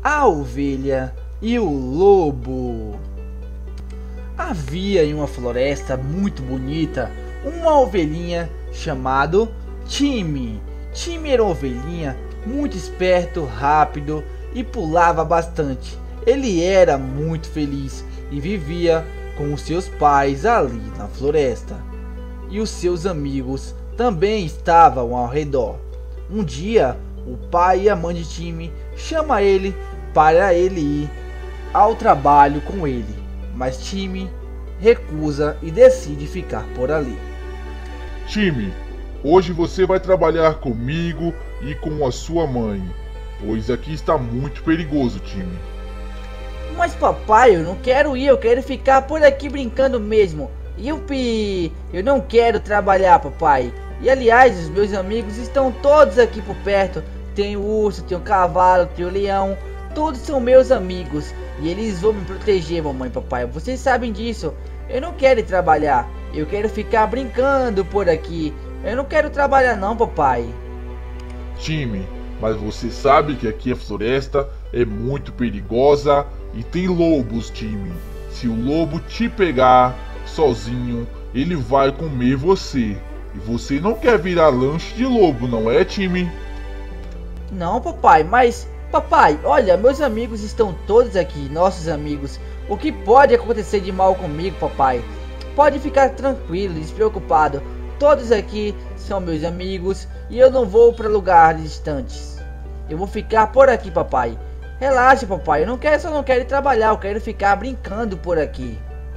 A ovelha e o lobo. Havia em uma floresta muito bonita uma ovelhinha chamada Time. Time era uma ovelhinha muito esperto, rápido e pulava bastante. Ele era muito feliz e vivia com os seus pais ali na floresta. E os seus amigos também estavam ao redor. Um dia, o pai e a mãe de Time chamam ele para ele ir ao trabalho com ele, mas Time recusa e decide ficar por ali. Time, hoje você vai trabalhar comigo e com a sua mãe, pois aqui está muito perigoso, Time. Mas papai, eu não quero ir, eu quero ficar por aqui brincando mesmo. Eu não quero trabalhar, papai. E aliás, os meus amigos estão todos aqui por perto. Tem o urso, tem o cavalo, tem o leão. Todos são meus amigos. E eles vão me proteger, mamãe e papai. Vocês sabem disso. Eu não quero ir trabalhar. Eu quero ficar brincando por aqui. Eu não quero trabalhar não, papai. Time, mas você sabe que aqui a floresta é muito perigosa e tem lobos, Time. Se o lobo te pegar sozinho, ele vai comer você. E você não quer virar lanche de lobo, não é, Time? Não, papai, mas... Papai, olha, meus amigos estão todos aqui, nossos amigos. O que pode acontecer de mal comigo, papai? Pode ficar tranquilo, despreocupado. Todos aqui são meus amigos e eu não vou para lugares distantes. Eu vou ficar por aqui, papai. Relaxa, papai, só não quero ir trabalhar, eu quero ficar brincando por aqui.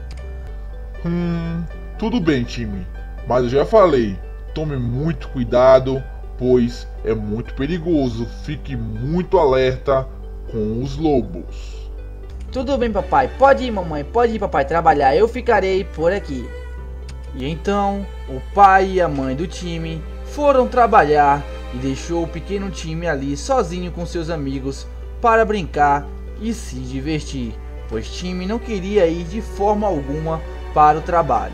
Tudo bem, Time. Mas eu já falei, tome muito cuidado, pois é muito perigoso. Fique muito alerta com os lobos. Tudo bem, papai. Pode ir, mamãe. Pode ir, papai, trabalhar. Eu ficarei por aqui. E então, o pai e a mãe do Time foram trabalhar e deixou o pequeno Time ali sozinho com seus amigos para brincar e se divertir, pois Time não queria ir de forma alguma para o trabalho.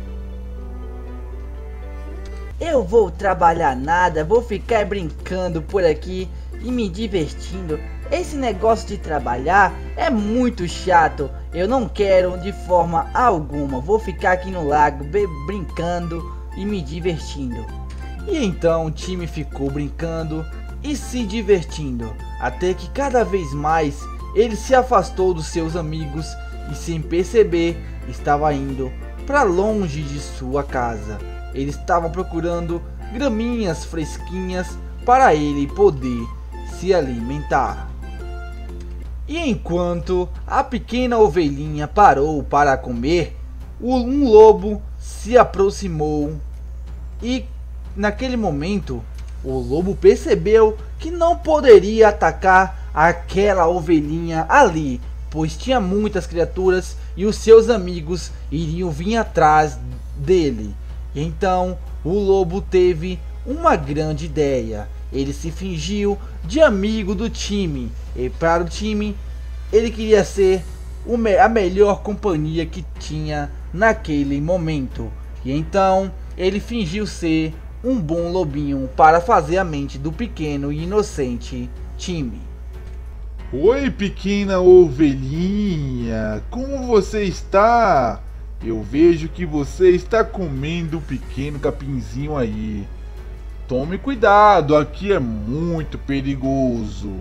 Eu vou trabalhar nada, vou ficar brincando por aqui e me divertindo. Esse negócio de trabalhar é muito chato. Eu não quero de forma alguma. Vou ficar aqui no lago brincando e me divertindo. E então o Time ficou brincando e se divertindo, até que cada vez mais ele se afastou dos seus amigos e, sem perceber, estava indo para longe de sua casa. Eles estavam procurando graminhas fresquinhas para ele poder se alimentar. E enquanto a pequena ovelhinha parou para comer, um lobo se aproximou e, naquele momento, o lobo percebeu que não poderia atacar aquela ovelhinha ali, pois tinha muitas criaturas e os seus amigos iriam vir atrás dele. Então o lobo teve uma grande ideia. Ele se fingiu de amigo do Time, e para o Time ele queria ser a melhor companhia que tinha naquele momento. E então ele fingiu ser um bom lobinho para fazer a mente do pequeno e inocente Time. Oi, pequena ovelhinha, como você está? Eu vejo que você está comendo um pequeno capinzinho aí. Tome cuidado, aqui é muito perigoso.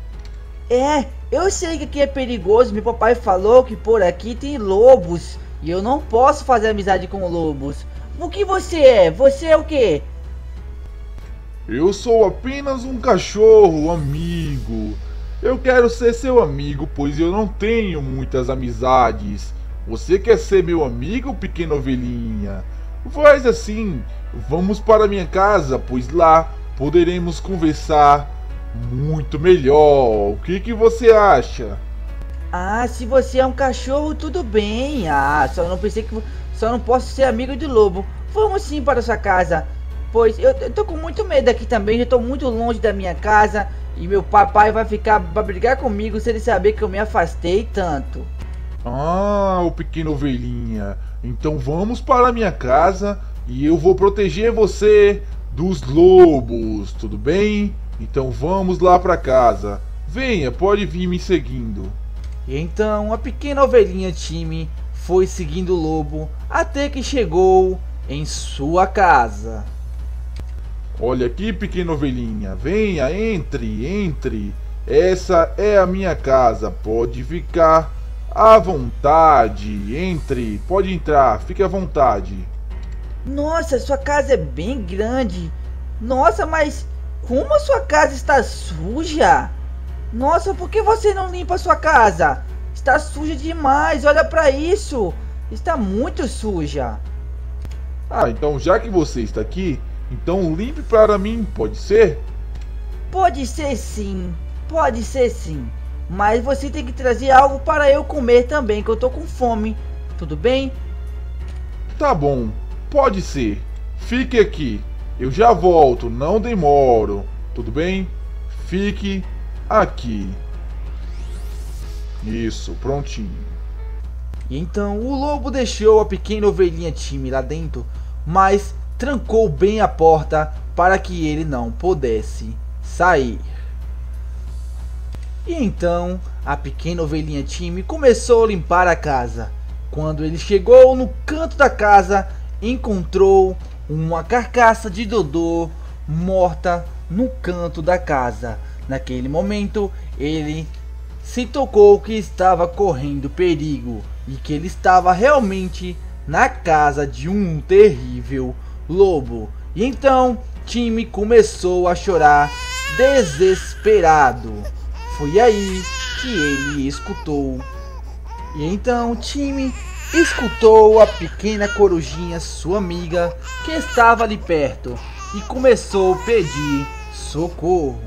Eu sei que aqui é perigoso. Meu papai falou que por aqui tem lobos e eu não posso fazer amizade com lobos. O que você é? Você é o quê? Eu sou apenas um cachorro amigo. Eu quero ser seu amigo, pois eu não tenho muitas amizades. Você quer ser meu amigo, pequena ovelhinha? Faz assim, vamos para minha casa, pois lá poderemos conversar muito melhor. O que você acha? Se você é um cachorro, tudo bem. Só não posso ser amigo de lobo. Vamos sim para sua casa, pois eu tô com muito medo aqui também. Eu tô muito longe da minha casa e meu papai vai brigar comigo se ele saber que eu me afastei tanto. O pequeno ovelhinha, então vamos para a minha casa e eu vou proteger você dos lobos, tudo bem? Então vamos lá para casa. Venha, pode vir me seguindo. E então a pequena ovelhinha Timmy foi seguindo o lobo até que chegou em sua casa. Olha aqui, pequena ovelhinha, venha, entre. Essa é a minha casa, pode ficar à vontade, entre, pode entrar, fique à vontade. Nossa, sua casa é bem grande. Nossa, mas como a sua casa está suja? Nossa, por que você não limpa a sua casa? Está suja demais, olha pra isso. Está muito suja. Ah, então já que você está aqui, então limpe para mim, pode ser? Pode ser sim, mas você tem que trazer algo para eu comer também, que eu tô com fome, tudo bem? Tá bom, pode ser. Fique aqui, eu já volto, não demoro, tudo bem? Fique aqui. Isso, prontinho. E então o lobo deixou a pequena ovelhinha Timmy lá dentro, mas trancou bem a porta para que ele não pudesse sair. E então a pequena ovelhinha Timmy começou a limpar a casa. Quando ele chegou no canto da casa, encontrou uma carcaça de Dodô morta no canto da casa. Naquele momento ele se tocou que estava correndo perigo e que ele estava realmente na casa de um terrível lobo. E então Timmy começou a chorar desesperado. Foi aí que ele escutou. E então Timmy escutou a pequena corujinha, sua amiga, que estava ali perto, e começou a pedir socorro.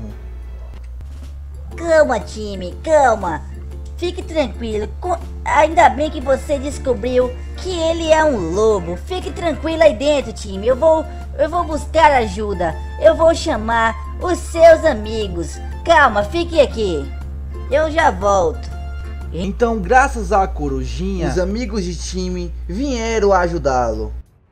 Calma, Timmy, calma. Fique tranquilo. Ainda bem que você descobriu que ele é um lobo. Fique tranquilo aí dentro, Timmy. Eu vou buscar ajuda. Eu vou chamar os seus amigos. Calma, fique aqui. Eu já volto. Então, graças à corujinha, os amigos de Timmy vieram ajudá-lo.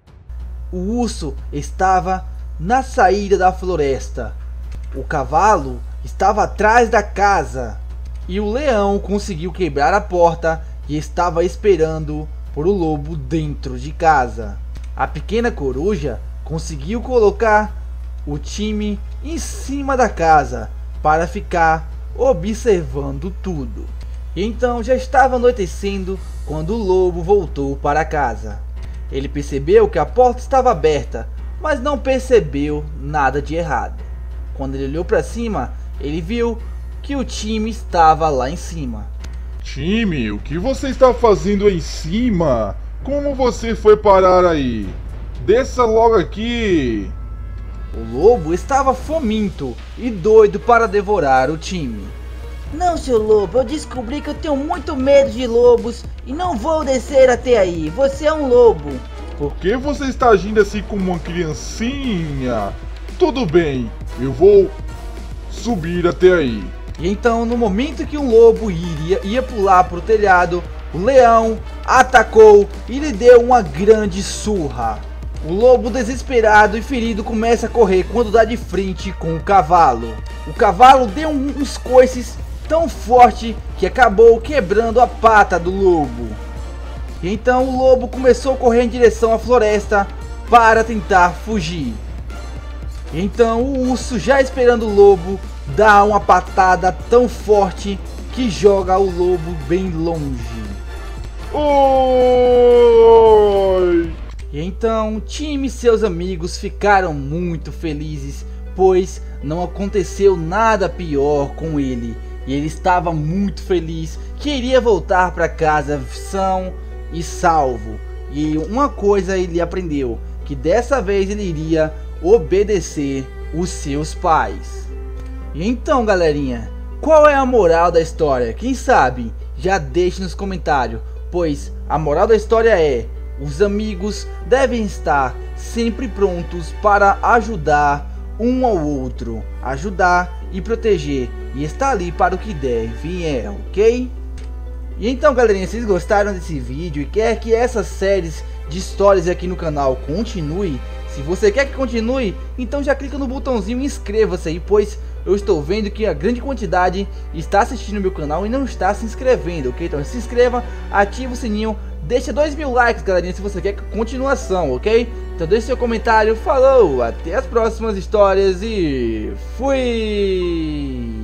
O urso estava na saída da floresta. O cavalo estava atrás da casa. E o leão conseguiu quebrar a porta e estava esperando por o lobo dentro de casa. A pequena coruja conseguiu colocar o Timmy em cima da casa para ficar observando tudo. E então já estava anoitecendo quando o lobo voltou para casa. Ele percebeu que a porta estava aberta, mas não percebeu nada de errado. Quando ele olhou para cima, ele viu que o Timmy estava lá em cima. Timmy, o que você está fazendo aí em cima? Como você foi parar aí? Desça logo aqui. O lobo estava faminto e doido para devorar o Timmy. Não, seu lobo, eu descobri que eu tenho muito medo de lobos e não vou descer até aí. Você é um lobo. Por que você está agindo assim como uma criancinha? Tudo bem, eu vou subir até aí. E então, no momento que um lobo ia pular para o telhado, o leão atacou e lhe deu uma grande surra. O lobo, desesperado e ferido, começa a correr quando dá de frente com o cavalo. O cavalo deu uns coices tão forte que acabou quebrando a pata do lobo. E então o lobo começou a correr em direção à floresta para tentar fugir. E então o urso, já esperando o lobo, dá uma patada tão forte que joga o lobo bem longe. Oi! E então Timmy e seus amigos ficaram muito felizes, pois não aconteceu nada pior com ele. E ele estava muito feliz que iria voltar para casa são e salvo. E uma coisa ele aprendeu, que dessa vez ele iria obedecer os seus pais. E então, galerinha, qual é a moral da história? Quem sabe? Já deixe nos comentários, pois a moral da história é: os amigos devem estar sempre prontos para ajudar um ao outro, ajudar e proteger, e estar ali para o que der e vier, ok? E então, galerinha, se vocês gostaram desse vídeo e quer que essas séries de histórias aqui no canal continue, Se você quer que continue, então já clica no botãozinho inscreva-se aí, pois eu estou vendo que a grande quantidade está assistindo meu canal e não está se inscrevendo, ok? Então se inscreva, ativa o sininho, deixa 2000 likes, galerinha, se você quer continuação, ok? Então deixe seu comentário, falou, até as próximas histórias e fui!